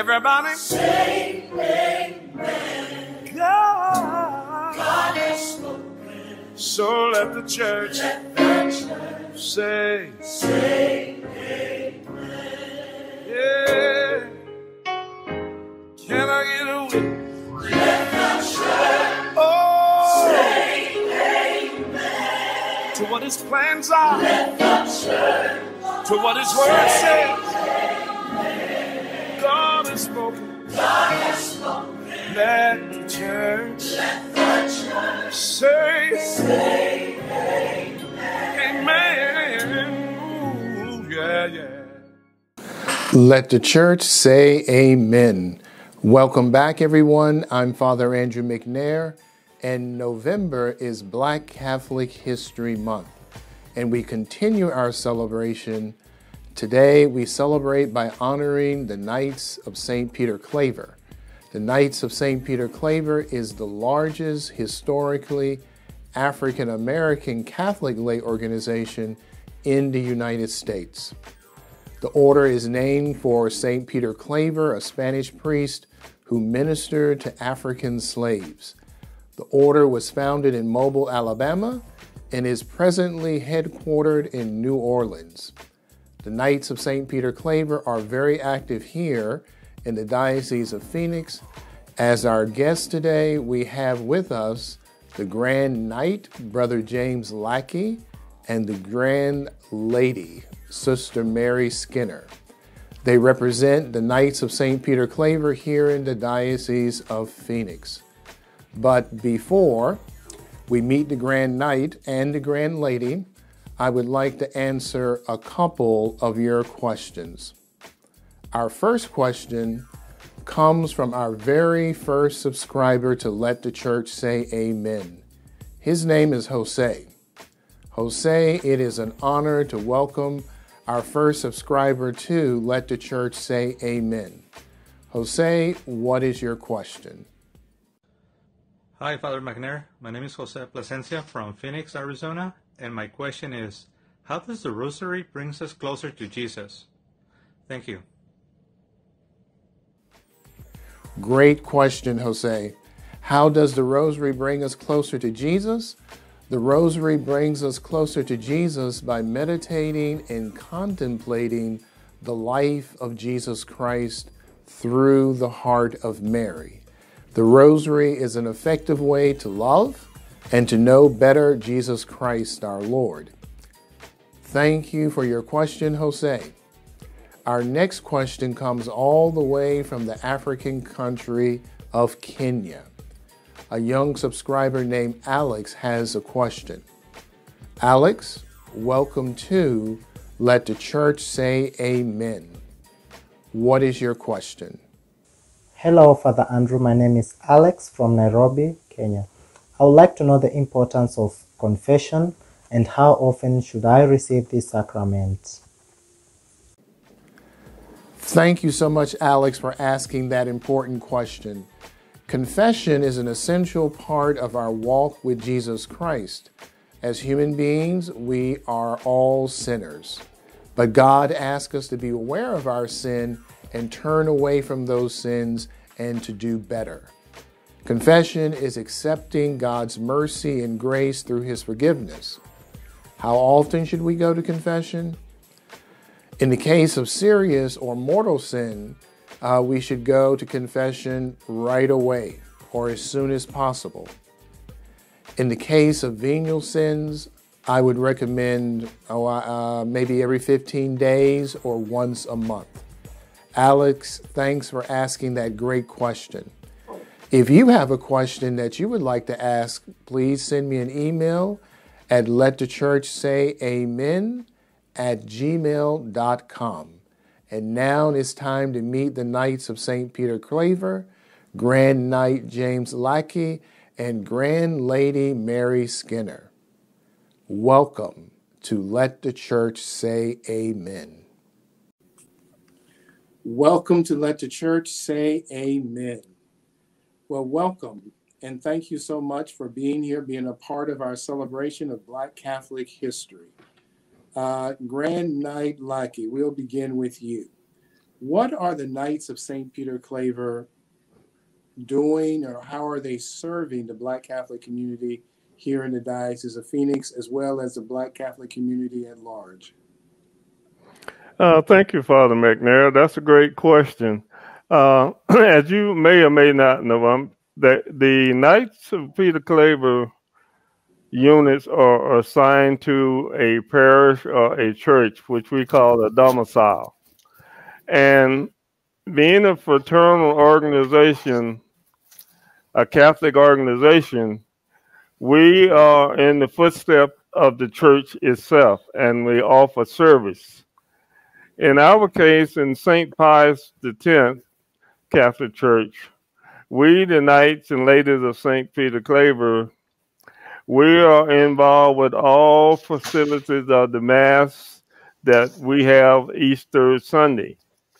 Everybody say amen. God has spoken. So let the church, say amen. Yeah. Can I get a witness? Let the church say amen. To what his plans are. Let the church. To what his word says. God has spoken. God has spoken. Let the church say amen. Amen. Ooh, yeah, yeah. Let the church say amen. Welcome back, everyone. I'm Father Andrew McNair, and November is Black Catholic History Month, and we continue our celebration. Today, we celebrate by honoring the Knights of St. Peter Claver. The Knights of St. Peter Claver is the largest historically African-American Catholic lay organization in the United States. The order is named for St. Peter Claver, a Spanish priest who ministered to African slaves. The order was founded in Mobile, Alabama, and is presently headquartered in New Orleans. The Knights of St. Peter Claver are very active here in the Diocese of Phoenix. As our guest today, we have with us the Grand Knight, Brother James Lackey, and the Grand Lady, Sister Mary Skinner. They represent the Knights of St. Peter Claver here in the Diocese of Phoenix. But before we meet the Grand Knight and the Grand Lady, I would like to answer a couple of your questions. Our first question comes from our very first subscriber to Let the Church Say Amen. His name is Jose. Jose, it is an honor to welcome our first subscriber to Let the Church Say Amen. Jose, what is your question? Hi, Father McNair. My name is Jose Plasencia from Phoenix, Arizona. And my question is, how does the Rosary bring us closer to Jesus? Thank you. Great question, Jose. How does the Rosary bring us closer to Jesus? The Rosary brings us closer to Jesus by meditating and contemplating the life of Jesus Christ through the heart of Mary. The Rosary is an effective way to love and to know better Jesus Christ, our Lord. Thank you for your question, Jose. Our next question comes all the way from the African country of Kenya. A young subscriber named Alex has a question. Alex, welcome to Let the Church Say Amen. What is your question? Hello, Father Andrew. My name is Alex from Nairobi, Kenya. I would like to know the importance of confession and how often should I receive this sacrament? Thank you so much, Alex, for asking that important question. Confession is an essential part of our walk with Jesus Christ. As human beings, we are all sinners. But God asks us to be aware of our sin and turn away from those sins and to do better. Confession is accepting God's mercy and grace through His forgiveness. How often should we go to confession? In the case of serious or mortal sin, we should go to confession right away or as soon as possible. In the case of venial sins, I would recommend maybe every 15 days or once a month. Alex, thanks for asking that great question. If you have a question that you would like to ask, please send me an email at letthechurchsayamen@gmail.com. And now it's time to meet the Knights of St. Peter Claver, Grand Knight James Lackey, and Grand Lady Mary Skinner. Welcome to Let the Church Say Amen. Welcome to Let the Church Say Amen. Well, welcome, and thank you so much for being here, being a part of our celebration of Black Catholic history. Grand Knight Lackey, we'll begin with you. What are the Knights of St. Peter Claver doing, or how are they serving the Black Catholic community here in the Diocese of Phoenix, as well as the Black Catholic community at large? Thank you, Father McNair. That's a great question. As you may or may not know, the Knights of Peter Claver units are assigned to a parish or a church, which we call a domicile. And being a fraternal organization, a Catholic organization, we are in the footsteps of the church itself, and we offer service. In our case, in St. Pius X Catholic Church, we, the Knights and Ladies of St. Peter Claver, we are involved with all facilities of the Mass that we have each third Sunday.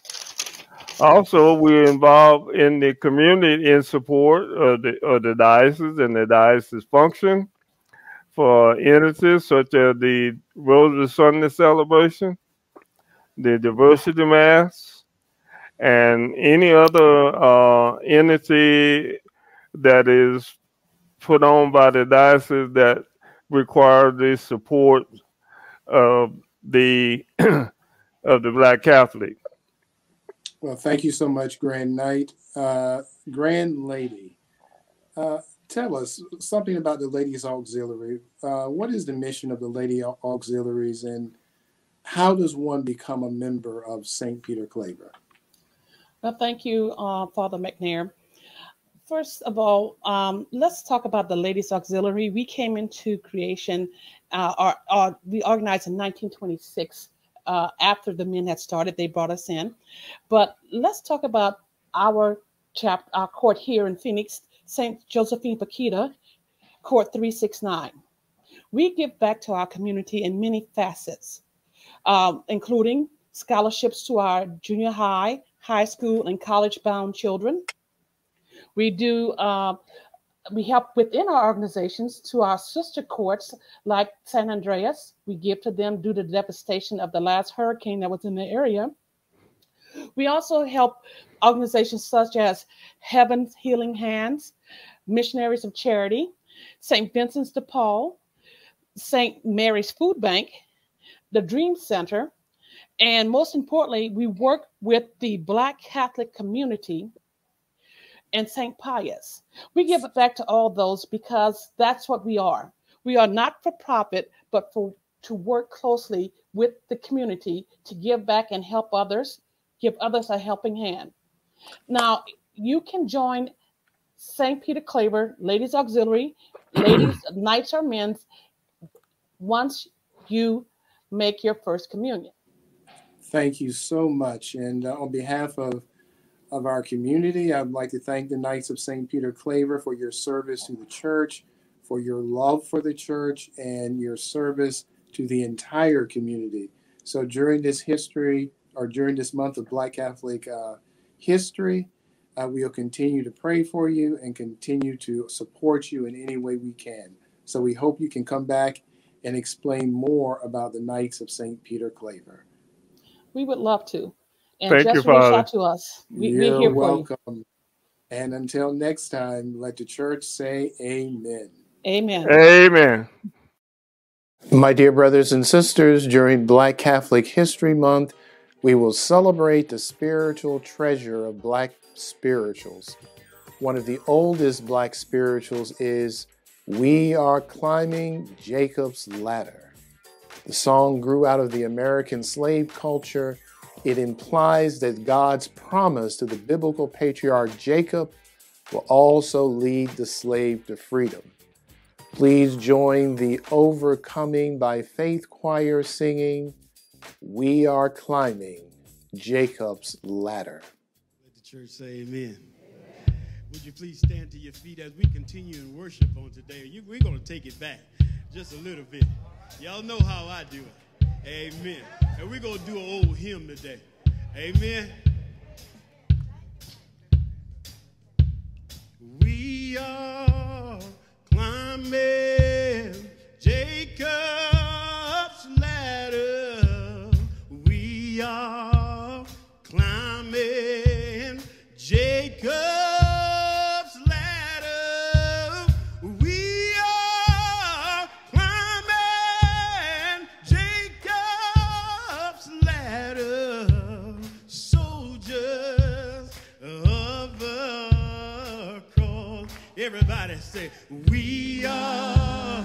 Also, we're involved in the community in support of the diocese and the diocese function for entities such as the Rosary Sunday celebration, the Diversity Mass, and any other entity that is put on by the diocese that require the support of the of the Black Catholic. Well, thank you so much, Grand Knight. Grand Lady, tell us something about the Ladies Auxiliary. What is the mission of the Lady Auxiliaries, and how does one become a member of St. Peter Claver? Well, thank you, Father McNair. First of all, let's talk about the Ladies Auxiliary. We came into creation, we organized in 1926. After the men had started, they brought us in. But let's talk about our court here in Phoenix, St. Josephine Paquita, Court 369. We give back to our community in many facets, including scholarships to our junior high, high school, and college-bound children. We do we help within our organizations to our sister courts like San Andreas. We give to them due to the devastation of the last hurricane that was in the area. We also help organizations such as Heaven's Healing Hands, Missionaries of Charity, St. Vincent's de Paul, St. Mary's Food Bank, the Dream Center, and most importantly, we work with the Black Catholic community and St. Pius. We give it back to all those because that's what we are. We are not for profit, but to work closely with the community to give back and help others, give others a helping hand. Now, you can join St. Peter Claver, Ladies Auxiliary, ladies, Knights or men's, once you make your first communion. Thank you so much. And on behalf of our community, I'd like to thank the Knights of St. Peter Claver for your service to the church, for your love for the church, and your service to the entire community. So during this history, or during this month of Black Catholic history, we'll continue to pray for you and continue to support you in any way we can. So we hope you can come back and explain more about the Knights of St. Peter Claver. We would love to. And Thank just you, reach Father. out to us. We're You're here welcome. for you. And until next time, let the church say amen. Amen. Amen. My dear brothers and sisters, during Black Catholic History Month, we will celebrate the spiritual treasure of Black spirituals. One of the oldest Black spirituals is "We Are Climbing Jacob's Ladder." The song grew out of the American slave culture. It implies that God's promise to the biblical patriarch Jacob will also lead the slave to freedom. Please join the Overcoming by Faith choir singing, "We Are Climbing Jacob's Ladder." Let the church say amen. Would you please stand to your feet as we continue in worship on today? We're going to take it back just a little bit. Y'all know how I do it. Amen. And we're going to do an old hymn today. Amen. We are climbing Jacob's ladder. We are climbing Everybody say, we are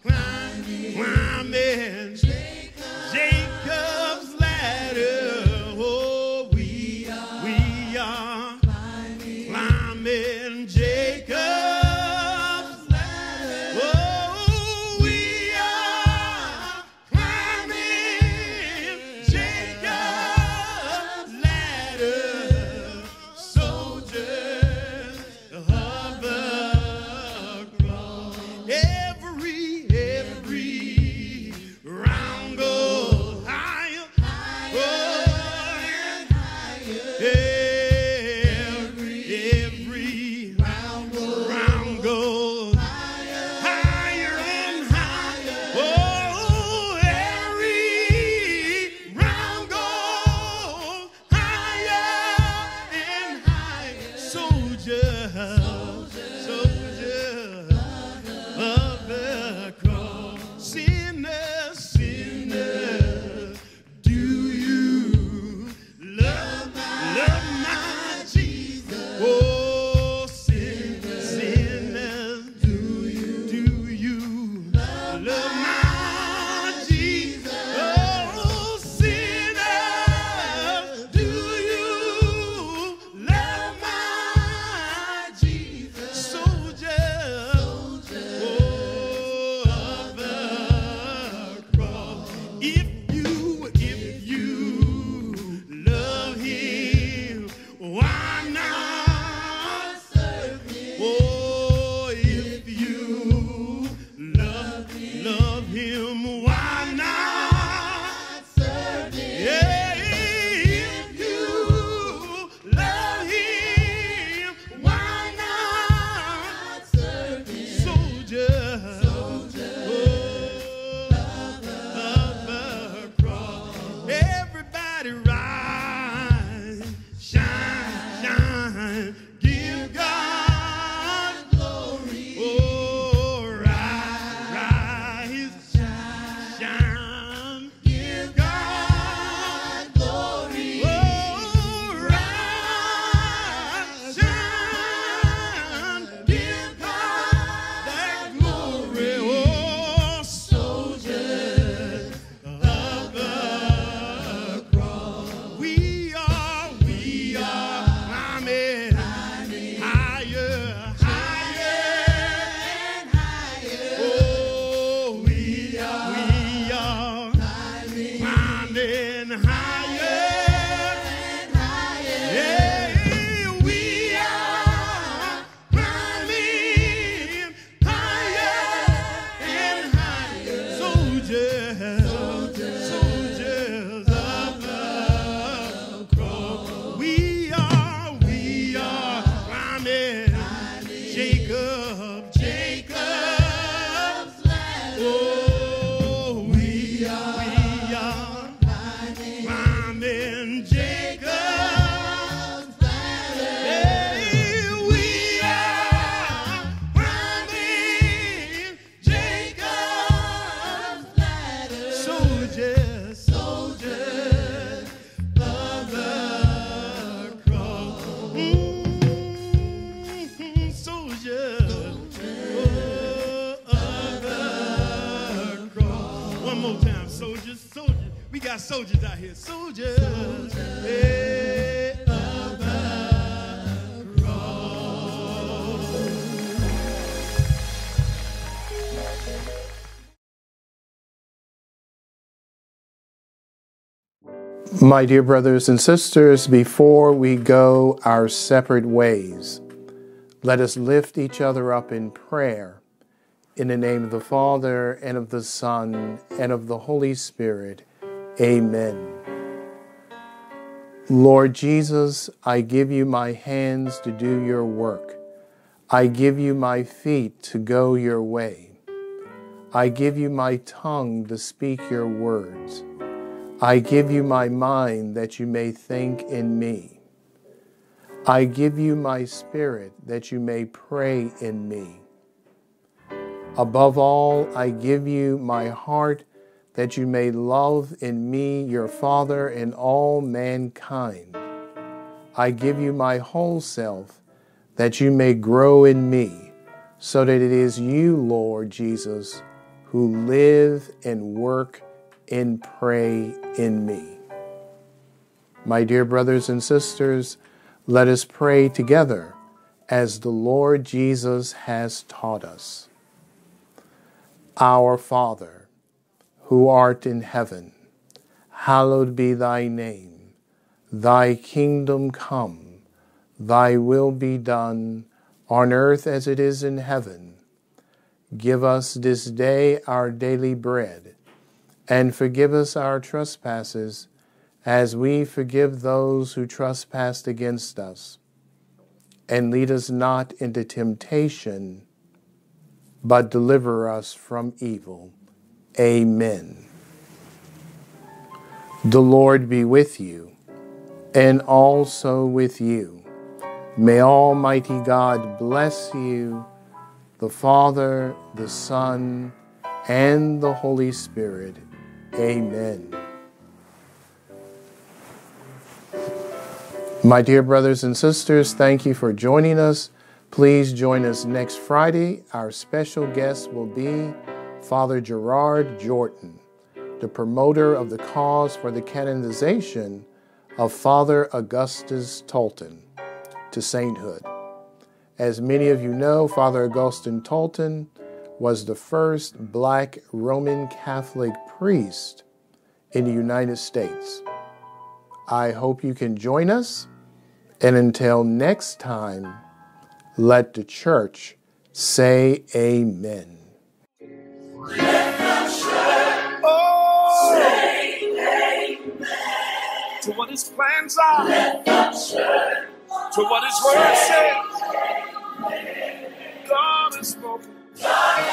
climbing Jacob's ladder. Oh, we are climbing Jacob's ladder. Oh, we are climbing Jacob's ladder. Soldiers of the cross. Every round goes higher. Oh, and higher. Every round goes higher and higher. Oh, every round goes higher and higher. Soldiers of the cross. Sinners, do you love my Jesus? Oh, sinners, do you love my Jesus? Oh, sinners, do you love my Jesus? Soldiers, oh, of the cross. If you love him, why not serve him? Oh, if you love him, why not serve him? Yeah, if you love him, why not serve him? Soldiers, of the cross. Everybody rise, shine, give God glory. Oh, rise, shine, give God glory. Oh, rise, shine, give God that glory. Oh, soldiers of the cross. We are climbing higher and higher. Oh, we are climbing higher and higher. Yeah, we are climbing higher and higher. Soldiers of the cross. We are climbing Jacob's ladder. Oh, we are climbing Jacob's ladder. Hey, we are climbing Jacob's ladder. Soldiers of the cross. Soldiers of the cross. One more time, soldiers. We got soldiers out here. Soldiers of the cross. My dear brothers and sisters, before we go our separate ways, let us lift each other up in prayer. In the name of the Father, and of the Son, and of the Holy Spirit. Amen. Lord Jesus, I give you my hands to do your work. I give you my feet to go your way. I give you my tongue to speak your words. I give you my mind that you may think in me. I give you my spirit that you may pray in me. Above all, I give you my heart that you may love in me your Father and all mankind. I give you my whole self that you may grow in me so that it is you, Lord Jesus, who live and work and pray in me. My dear brothers and sisters, let us pray together as the Lord Jesus has taught us. Our Father, who art in heaven, hallowed be thy name. Thy kingdom come, thy will be done, on earth as it is in heaven. Give us this day our daily bread, and forgive us our trespasses, as we forgive those who trespass against us. And lead us not into temptation, but deliver us from evil. Amen. The Lord be with you, and also with you. May Almighty God bless you, the Father, the Son, and the Holy Spirit. Amen. My dear brothers and sisters, thank you for joining us. Please join us next Friday. Our special guest will be Father Gerard Jordan, the promoter of the cause for the canonization of Father Augustus Tolton to sainthood. As many of you know, Father Augustine Tolton was the first Black Roman Catholic priest in the United States. I hope you can join us, and until next time, let the church say amen. To what his plans are, to what his word says. God has spoken.